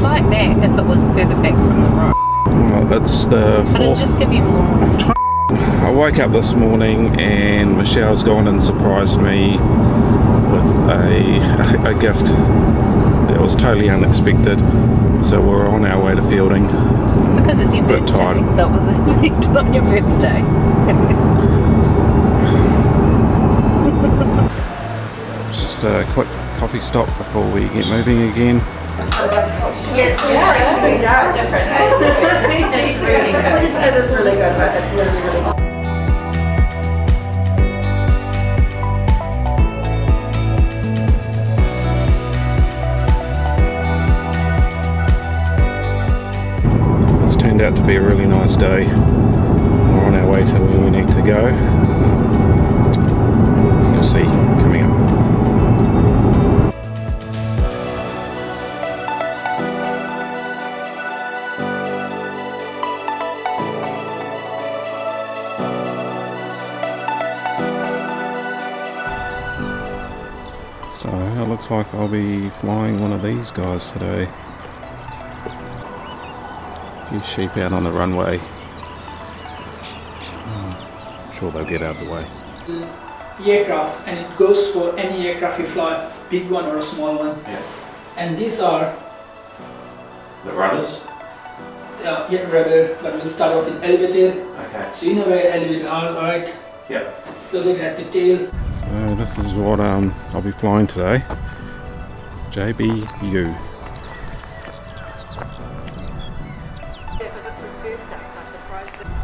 like that if it was further back from the road. Well, that's the But it'd just give you more. I woke up this morning and Michelle's gone and surprised me with a gift that was totally unexpected. So we're on our way to Feilding. Because it's your birthday, so it was elected on your birthday. Just a quick coffee stop before we get moving again. Yes, yeah, different. It's really good. It is really good, but it's really good. It's turned out to be a really nice day. We're on our way to where we need to go. You'll see coming up. So it looks like I'll be flying one of these guys today. A few sheep out on the runway. I'm sure they'll get out of the way. Aircraft, and it goes for any aircraft you fly, big one or a small one. Yeah. And these are The rudders? yeah, rudder, but we'll start off with elevator. Okay. So you know where elevator are, alright? Yep. Let's look at the tail. So this is what I'll be flying today. JBU. Because it's his birthday, so I surprised him.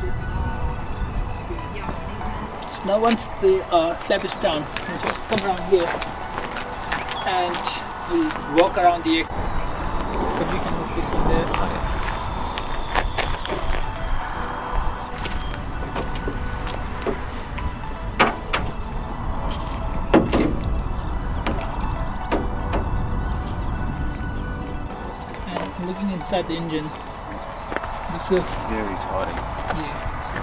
So now once the flap is down, you just come around here and you walk around the aircraft. But you can move this one there. Looking inside the engine, looks good. Very tidy. Yeah.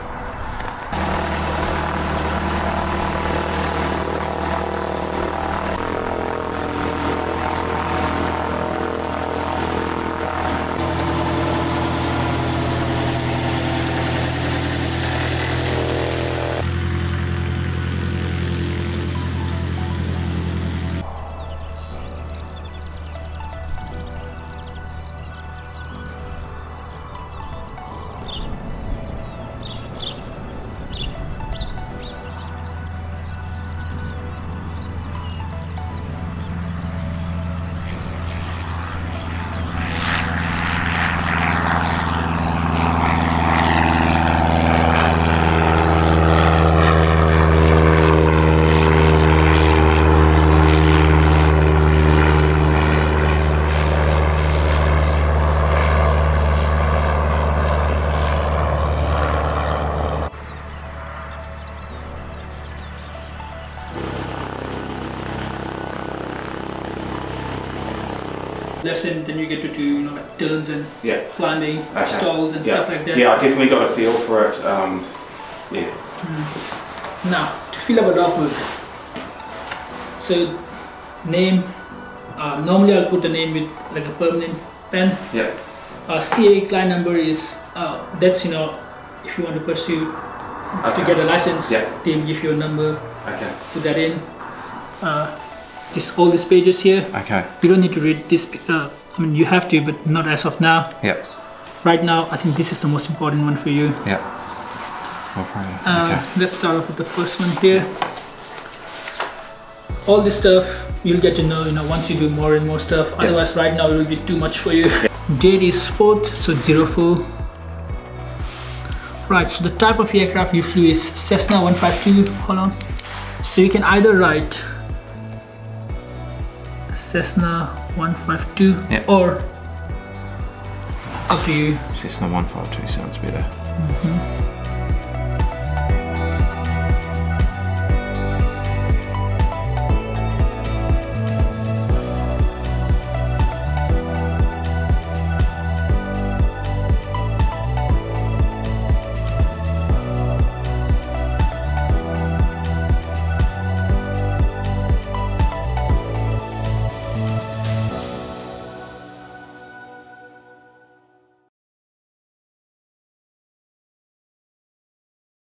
Lesson, then you get to do like turns and climbing, stalls and stuff like that. Yeah, I definitely got a feel for it. Yeah. Now to fill up a logbook. So name. Normally I'll put the name with like a permanent pen. Yeah. CA client number is that's if you want to pursue to get a license. Yeah. They'll give you a number. Okay. Put that in. All these pages here. Okay. You don't need to read this. I mean, you have to, but not as of now. Yep. Right now, I think this is the most important one for you. Yep. Okay. Let's start off with the first one here. All this stuff you'll get to know, once you do more and more stuff. Yep. Otherwise, right now it will be too much for you. Yep. Date is 4th, so 04. Right. So the type of aircraft you flew is Cessna 152. Hold on. So you can either write Cessna 152 or up to you. Cessna 152 sounds better.